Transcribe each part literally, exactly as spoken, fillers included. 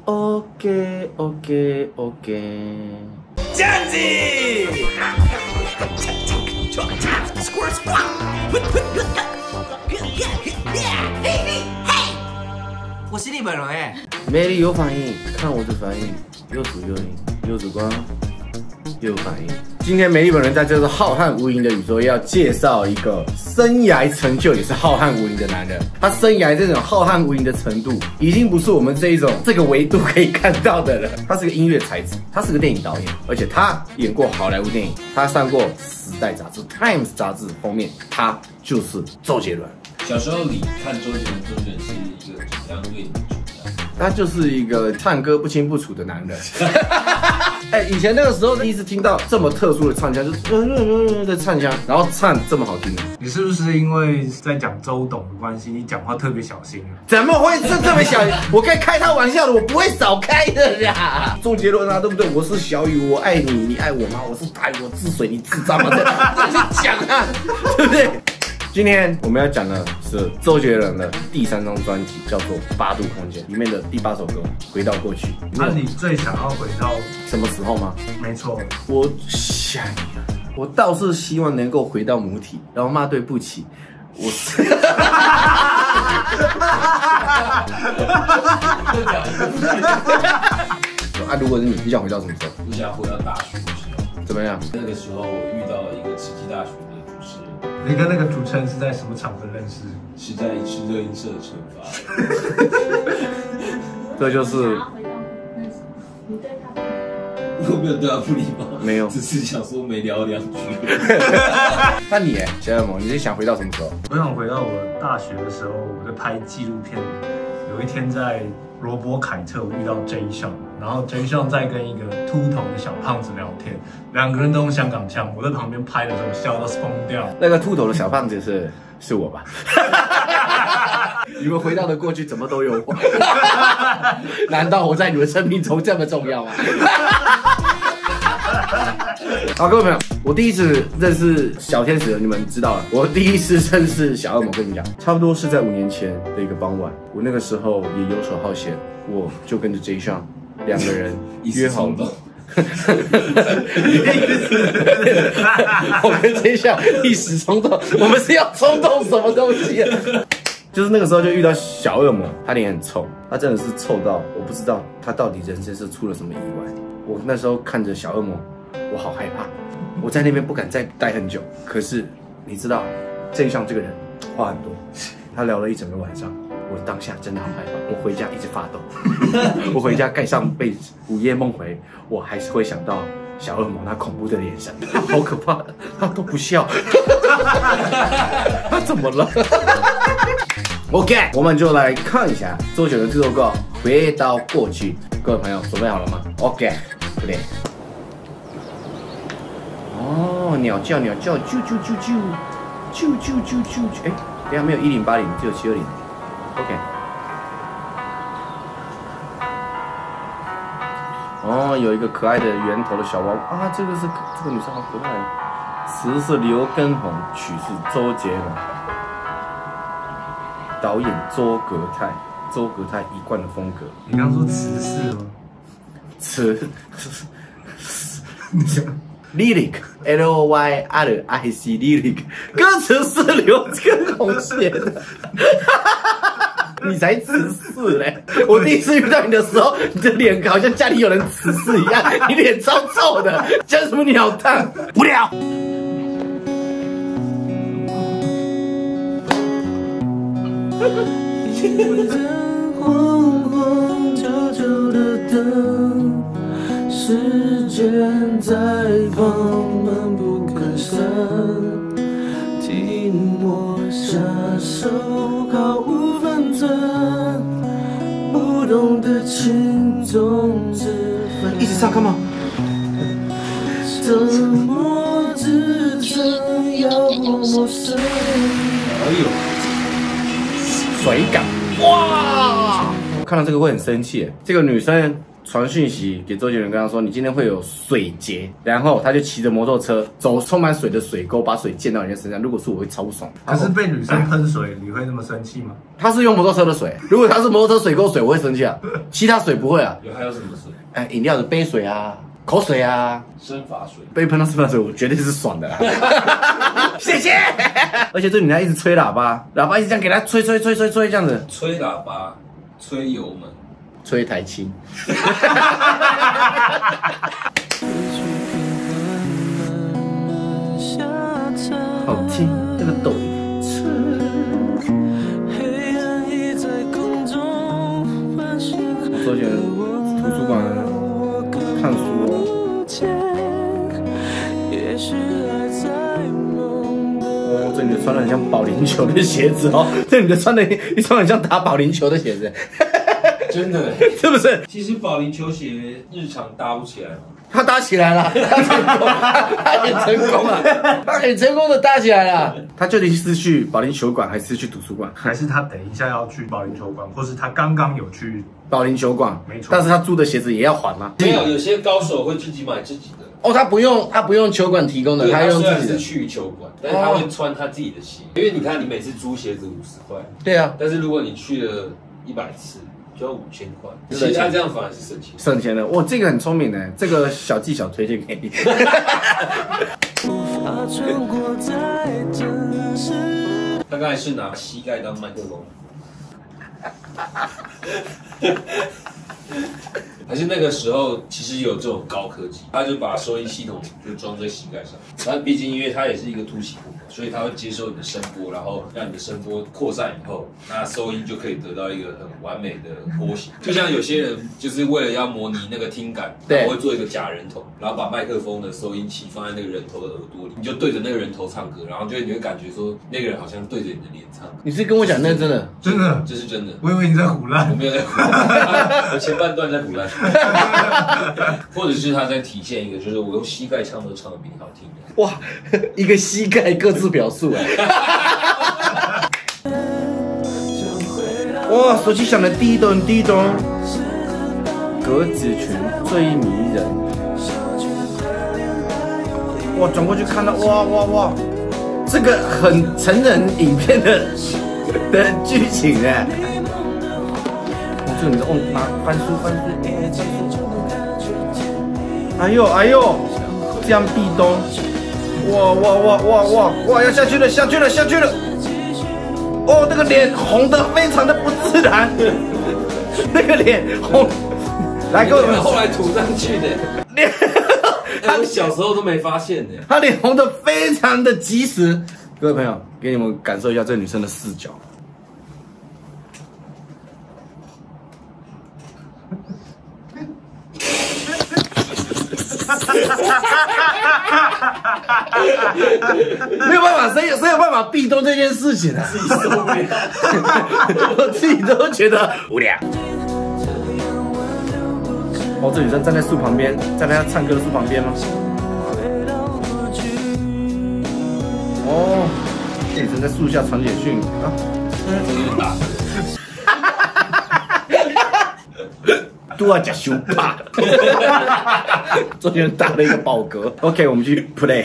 OK OK OK， 这样子。我是日本人哎。 美丽有反应，看我的反应，又主又硬，又主光，又有反应。今天美丽本人在这个浩瀚无垠的宇宙，要介绍一个生涯成就也是浩瀚无垠的男人。他生涯这种浩瀚无垠的程度，已经不是我们这一种这个维度可以看到的了。他是个音乐才子，他是个电影导演，而且他演过好莱坞电影，他上过《时代》杂志、《Times》杂志封面，他就是周杰伦。 小时候你看周杰伦，周杰伦是一个怎样对你的主张？ 他就是一个唱歌不清不楚的男人。哎、欸，以前那个时候第一次听到这么特殊的唱腔，就是的唱腔，然后唱这么好听。 你是不是因为在讲周董的关系，你讲话特别小心啊？ 怎么会这这么小？我可以开他玩笑的，我不会少开的呀。周杰伦啊，对不对？我是小雨，我爱你，你爱我吗？我是大雨，我治水，你治脏吗？这样讲啊，对不对？今天我们要讲的是周杰伦的第三张专辑，叫做《八度空间》里面的第八首歌《回到过去》。 那你最想要回到什么时候吗？ 没错， 我想呀，我倒是希望能够回到母体，然后骂对不起。我是啊，如果是你，你想回到什么时候？ 我想回到大学的时候。 怎么样？ 那个时候我遇到了一个慈济大学的主持人。 你跟那个主持人是在什么场合认识？ 是在一次热音社的惩罚。 这就是。 我没有对他不礼貌， 没有， 只是想说没聊两句。 那你哎，小恶魔，你是想回到什么时候？ 我想回到我大学的时候，我在拍纪录片。有一天在罗伯凯特，我遇到 J 项，然后 J 项在跟一个秃头的小胖子聊天，两个人都用香港腔。我在旁边拍的时候笑到疯掉。 那个秃头的小胖子是是我吧？你们回到的过去怎么都有我？难道我在你们生命中这么重要吗？好，各位朋友，我第一次认识小天使，你们知道了。我第一次认识小恶魔，跟你讲，差不多是在五年前的一个傍晚。我那个时候也游手好闲，我就跟着 J 上两个人约好了。我跟 J 上一时冲动，我们是要冲动什么东西、啊？就是那个时候就遇到小恶魔，他脸很臭，他真的是臭到我不知道他到底人生是出了什么意外。我那时候看着小恶魔，我好害怕，我在那边不敢再待很久。可是你知道，J上这个人话很多，他聊了一整个晚上，我当下真的好害怕。我回家一直发抖，我回家盖上被子，午夜梦回，我还是会想到小恶魔那恐怖的眼神，好可怕，他都不笑，他怎么了？OK， 我们就来看一下周杰伦这首歌《回到过去》。各位朋友，准备好了吗 ？OK， 不对。哦，鸟叫鸟叫，啾啾啾啾，啾啾啾啾。哎，等下没有一零八零，只有七二零。OK。哦，有一个可爱的圆头的小娃娃啊，这个是这个女生好可爱。词是刘畊宏，曲是周杰伦。导演周格泰，周格泰一贯的风格。 你刚说词是吗？ 词，lyric L O Y R I C lyric， 歌词是刘畊宏写的。你才词是嘞！我第一次遇到你的时候，你的脸好像家里有人辞世一样，你脸超臭的，像什么鸟蛋，无聊。 晃晃旧旧的灯，时间在放慢不可散，听我下手毫无分寸，不懂得轻重之分。 一直唱 ，Come on。 怎么支撑要多陌生？ 哎呦！水感哇！看到这个会很生气。这个女生传讯息给周杰伦，跟他说你今天会有水劫，然后他就骑着摩托车走充满水的水沟，把水溅到人家身上。如果是我会超爽。 可是被女生喷水，你会那么生气吗？ 他是用摩托车的水，如果他是摩托车水沟水，我会生气啊。其他水不会啊。 有还有什么水？ 哎，饮料的杯水啊，口水啊， 生发水。 被喷到生发水，我绝对是爽的啦。谢谢。而且这女孩一直吹喇叭，喇叭一直这样给她吹吹吹吹吹这样子， 吹喇叭，吹油门。 吹台青，好听那个抖音。周杰伦图书馆看书哦。哦，这女的穿的很像保龄球的鞋子哦，这女的穿的一双很像打保龄球的鞋子。 真的是不是？ 其实保龄球鞋日常搭不起来嘛。 他搭起来了，他成功，他很成功啊，他很成功的搭起来了。他究竟是去保龄球馆，还是去图书馆？ 还是他等一下要去保龄球馆，或是他刚刚有去保龄球馆？ 没错。 但是他租的鞋子也要还吗？ 没有，有些高手会自己买自己的。 哦，他不用，他不用球馆提供的，他用自己的。 是去球馆，但是他会穿他自己的鞋，因为你看，你每次租鞋子五十块， 对啊。但是如果你去了一百次。就要五千块，其实他这样反而是省钱， 省钱的。哇，这个很聪明的，这个小技巧推荐给你。 他刚才是拿膝盖当麦克风，还是那个时候其实有这种高科技，他就把收音系统就装在膝盖上。但毕竟因为它也是一个凸起物，所以它会接收你的声波，然后让你的声波扩散以后，那收音就可以得到一个很完美的波形。就像有些人就是为了要模拟那个听感，对，会做一个假人头，然后把麦克风的收音器放在那个人头的耳朵里，你就对着那个人头唱歌，然后就你会感觉说那个人好像对着你的脸唱歌。 你是跟我讲那真的？ 真的， 这是真的。 我以为你在唬烂， 我没有在唬烂，我前半段在唬烂。或者是他在体现一个，就是我用膝盖唱都唱得比你好听的。 哇，一个膝盖各自表述哎。哇，手机响的滴咚滴咚，格子裙最迷人。哇，转过去看到，哇哇哇，这个很成人影片的的剧情哎。哦，这个你的哦，拿翻书翻书翻书。哎呦哎呦，这样壁咚，哇哇哇哇哇哇，要下去了下去了下去了！哦，那个脸红的非常的不自然，那个脸红，来各位们， 后来涂上去的，脸，我小时候都没发现的， 他脸红的非常的及时。各位朋友，给你们感受一下这女生的视角。没有办法，谁有谁有办法壁咚这件事情啊？自己受不了，我自己都觉得无聊。哦，这女生站在树旁边，站在她唱歌的树旁边吗？哦，这女生在树下传简讯啊， 有点大。 都要讲羞怕，周杰伦打了一个饱嗝。OK， 我们去 play。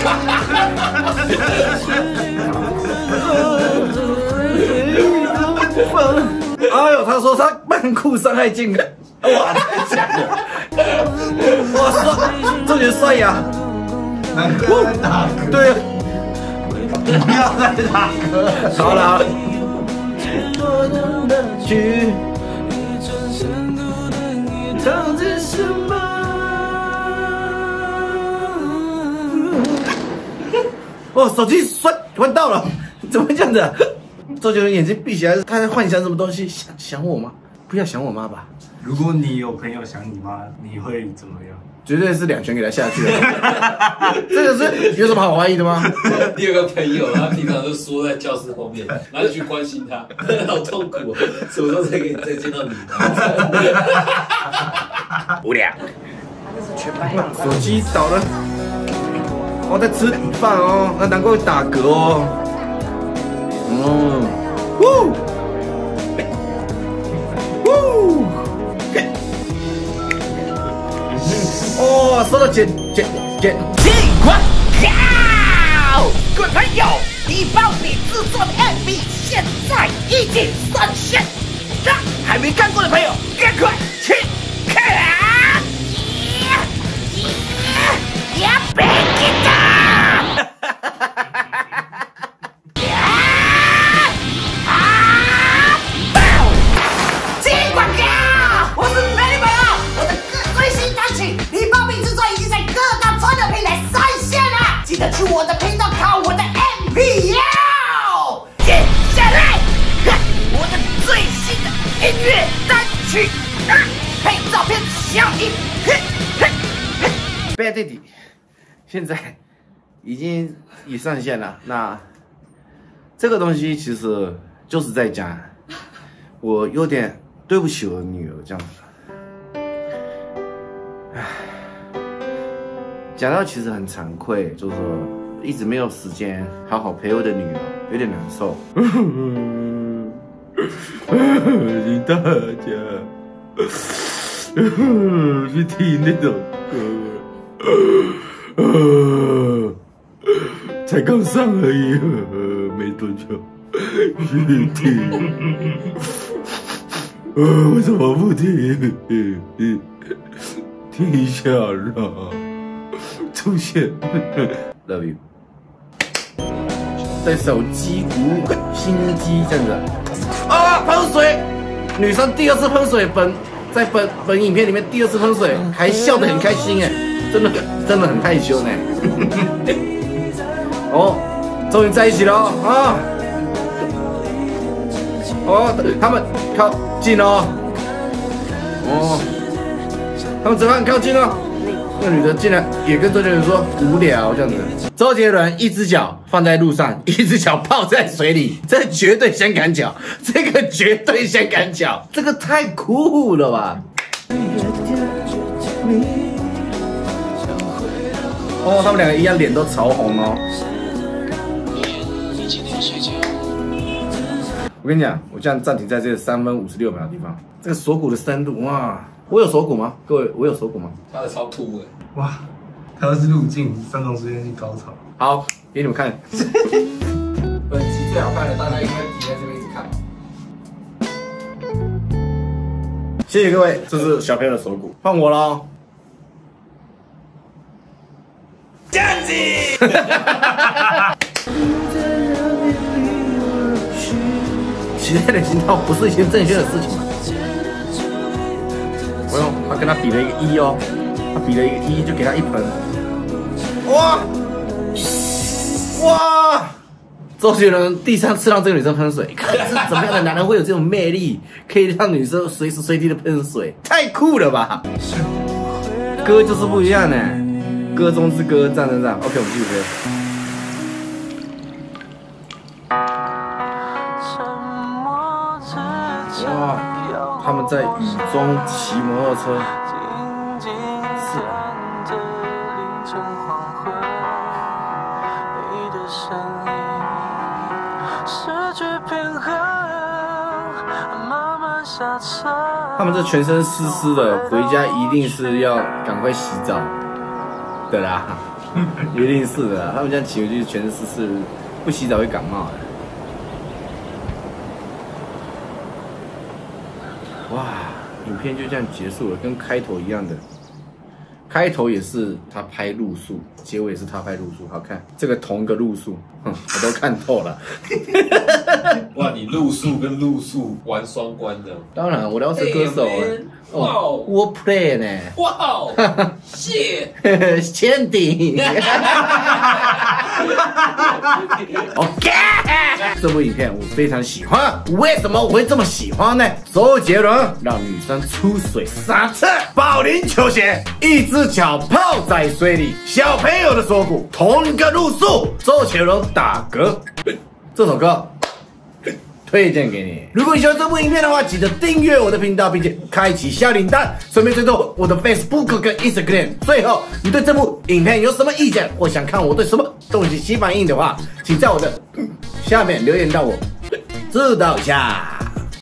哎呦，他说他扮酷伤害健康，哇，太强了！哇，帅，周杰伦帅呀！ 难怪在打嗝。 对啊，不要再打嗝。好了，去。唱着什么？哦，手机摔换到了，怎么会这样子、啊？周杰伦眼睛闭起来，他在幻想什么东西？想想我吗？不要想我妈吧。 如果你有朋友想你妈，你会怎么样？ 绝对是两拳给他下去了。这个是有什么好怀疑的吗？ 你有个朋友，他平常就缩在教室后面，然后就去关心他，好痛苦哦，什么时候才可以再见到你？ 无聊。手机倒了，我在吃饭哦，那难怪会打嗝哦。嗯，呜，呜。 哇，说到剪剪剪， 尽管靠！各位朋友，低爆比制作的 M V 现在已经上线，让还没看过的朋友赶快去看！也别给他！尽管靠！我是美本啊，我的最新单曲《低爆比制作》已经在各大串流平台上线了，记得去我的频道看我的 M V 哟！接下来，我的最新的音乐单曲，配照片小影片。 Bad Daddy 现在已经已上线了。那这个东西其实就是在讲，我有点对不起我的女儿这样子。唉，讲到其实很惭愧，就是说一直没有时间好好陪我的女儿，有点难受。请大家去听那首歌。呃，才刚上而已，呃、没多久，去听。呃，为什么不听？听一下啦，出现。Love you。对手击鼓，心机这样子。啊，喷水！女生第二次喷水，本在本本影片里面第二次喷水，还笑得很开心哎。真的真的很害羞呢。哦，终于在一起了啊！哦，他们靠近了哦，他们怎么很靠近了？那女的竟然也跟周杰伦说无聊这样子。周杰伦一只脚放在路上，一只脚泡在水里，这绝对香港脚，这个绝对香港脚，这个太酷了吧！哦，他们两个一样，脸都潮红哦。你今天睡觉？我跟你讲，我这样暂停在这个三分五十六秒的地方，这个锁骨的深度哇！我有锁骨吗？各位，我有锁骨吗？ 他的超凸的。 哇，它要是入境三种时间去高潮。 好，给你们看。本期最好看的，大家应该挤在这边一直看。谢谢各位，这是小朋友的锁骨，换我喽。 酱子， 期待的心跳不是一件正确的事情吗？不用，他跟他比了一个一哦，他比了一个一就给他一盆。哇哇！周杰伦第三次让这个女生喷水，看是怎么样的男人会有这种魅力，可以让女生随时随地的喷水，太酷了吧！歌就是不一样呢。歌中之歌，赞赞赞 ！OK， 我们继续歌。哇，他们在雨中骑摩托车，是啊。他们这全身湿湿的，回家一定是要赶快洗澡。的啦，一定是的啦。他们这样骑回去全身湿湿，不洗澡会感冒的。哇，影片就这样结束了，跟开头一样的。开头也是他拍路数，结尾也是他拍路数，好看。这个同一个路数，哼，我都看透了。 哇，你路数跟路数玩双关的。 当然，我要是歌手了。哦，我 play 呢。 哇哦，谢千顶。OK， 这部影片我非常喜欢。为什么我会这么喜欢呢？周杰伦让女生出水三次，保龄球鞋，一只脚泡在水里，小朋友的锁骨，同一个路数，周杰伦打嗝。这首歌推荐给你。如果你喜欢这部影片的话，记得订阅我的频道，并且开启小铃铛，顺便追踪我的 Facebook 跟 Instagram。最后，你对这部影片有什么意见，或想看我对什么东西起反应的话，请在我的下面留言让我知道一下。